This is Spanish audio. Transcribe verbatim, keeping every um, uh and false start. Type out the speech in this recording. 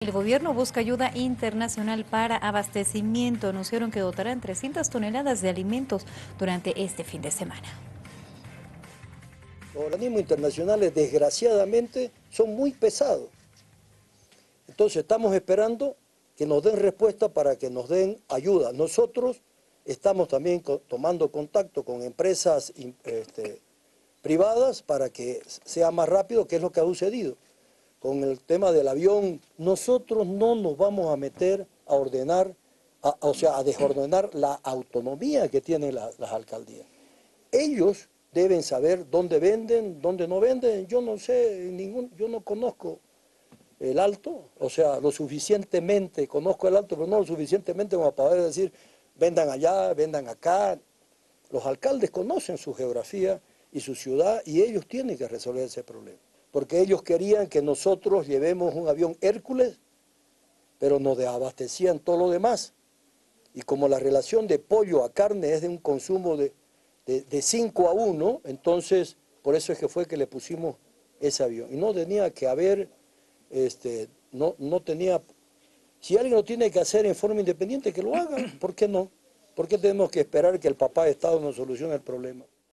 El gobierno busca ayuda internacional para abastecimiento. Anunciaron que dotarán trescientas toneladas de alimentos durante este fin de semana. Los organismos internacionales, desgraciadamente, son muy pesados. Entonces estamos esperando que nos den respuesta para que nos den ayuda. Nosotros estamos también tomando contacto con empresas este, privadas para que sea más rápido, que es lo que ha sucedido. Con el tema del avión, nosotros no nos vamos a meter a ordenar, a, o sea, a desordenar la autonomía que tienen la, las alcaldías. Ellos deben saber dónde venden, dónde no venden. Yo no sé, ningún, yo no conozco el Alto, o sea, lo suficientemente, conozco el Alto, pero no lo suficientemente como para poder decir, vendan allá, vendan acá. Los alcaldes conocen su geografía y su ciudad y ellos tienen que resolver ese problema. Porque ellos querían que nosotros llevemos un avión Hércules, pero nos abastecían todo lo demás. Y como la relación de pollo a carne es de un consumo de, de, de cinco a uno, entonces por eso es que fue que le pusimos ese avión. Y no tenía que haber, este, no, no tenía, si alguien lo tiene que hacer en forma independiente, que lo haga, ¿por qué no? ¿Por qué tenemos que esperar que el papá de Estado nos solucione el problema?